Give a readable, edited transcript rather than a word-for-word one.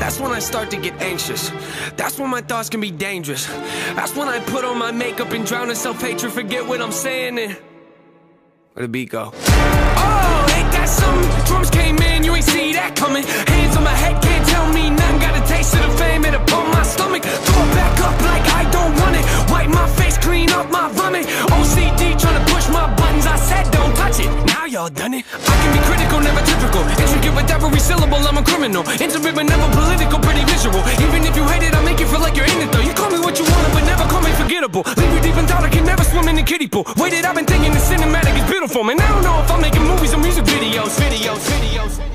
That's when I start to get anxious. That's when my thoughts can be dangerous. That's when I put on my makeup and drown in self-hatred. Forget what I'm saying and where'd the beat go? Oh, ain't that something? Drums came in, you ain't see that coming. Hands on my head, can't tell me nothing. Got a taste of the fame, it'll pump my stomach. Throw it back up like I don't want it. Wipe my face, clean up my vomit. OCD trying to push my buttons. I said don't touch it, now y'all done it. I can be critical, never typical. Intricate with every syllable, I'm a criminal. Intimate but never political, pretty visual. Even if you hate it, I'll make you feel like you're in it though. You call me what you want, but never call me forgettable. Leave you deep in thought, I can never swim in the kiddie pool. Waited, I've been thinking the cinematic is beautiful. Man, I don't know if I'm making movies or music videos.